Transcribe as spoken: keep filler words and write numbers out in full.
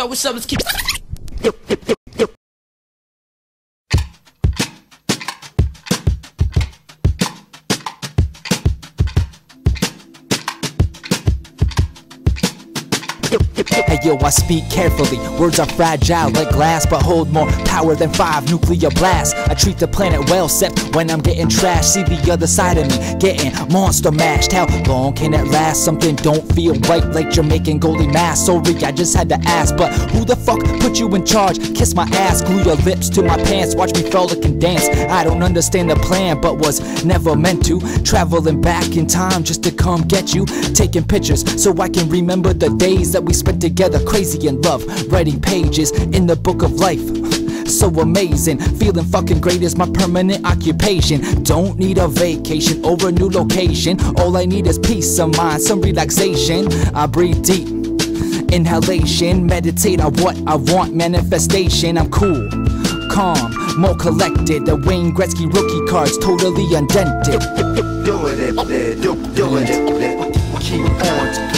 Yo, what's up? Let's keep. Hey yo, I speak carefully, words are fragile like glass, but hold more power than five nuclear blasts. I treat the planet well, except when I'm getting trashed. See the other side of me, getting monster mashed. How long can it last? Something don't feel right, like Jamaican goalie mask. Sorry, I just had to ask, but who the fuck put you in charge? Kiss my ass, glue your lips to my pants, watch me frolic and dance. I don't understand the plan, but was never meant to. Traveling back in time just to come get you, taking pictures so I can remember the days that we spent together, crazy in love, writing pages in the book of life. So amazing, feeling fucking great is my permanent occupation. Don't need a vacation or a new location. All I need is peace of mind, some relaxation. I breathe deep, inhalation, meditate on what I want, manifestation. I'm cool, calm, more collected. The Wayne Gretzky rookie cards totally undented. Doing it, doing it, keep on.